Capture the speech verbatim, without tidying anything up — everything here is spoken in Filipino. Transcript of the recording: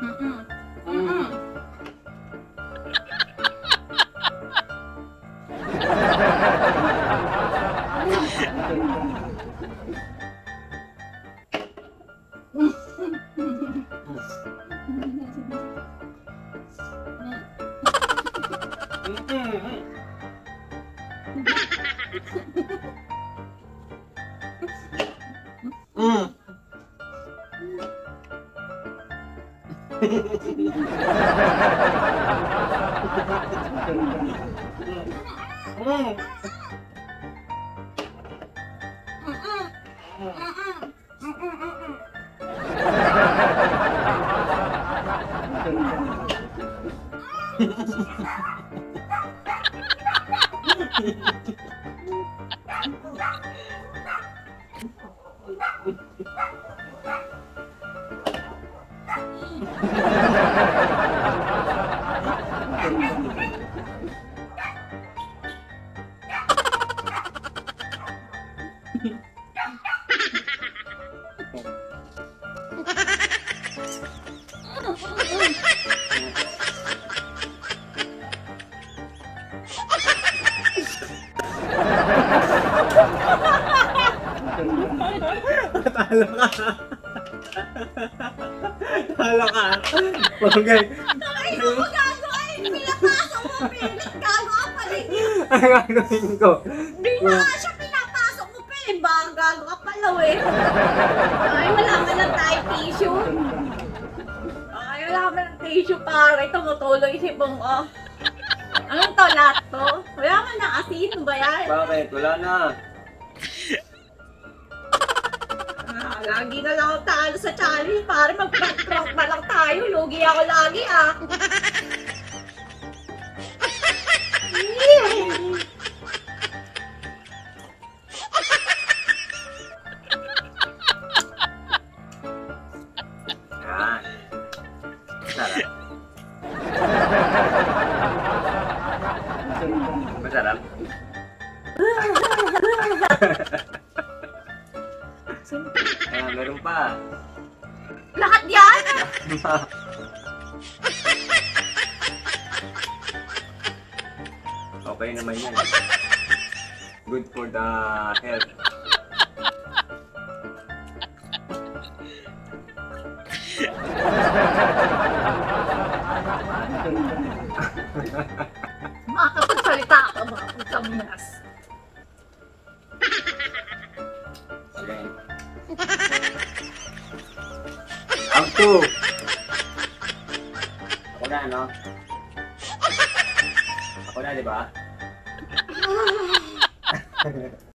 Mm-mm. Mm-mm. Mm. Mm. Talo ka. Talo ka. Bagay. Ay, mo gago ay! Pinapasok mo, Pilit! Gago ka pa rin! Ang gagawin ko. Di na nga siya pinapasok mo, Pilit! Baka gago ka pala, eh! Ay, wala ka ng tayo tissue! Ay, wala ka ng tissue, pare! Tumutuloy si Bong, oh! Anong to, lahat to? Wala ka ng asin ba yan? Bakit? Wala na. Ah, lagi na lang ako talo sa challenge, pare. Mag-prank-prank na lang tayo. Lugi ako lagi, ah. Yan. Masarap. Masarap. Ah, meron pa. Lahat yan! Okay naman yan. Good for the health. Makakapagsalita ka ba? Sa mas. Okay. Up to. Ako na, no? Ako na, di ba?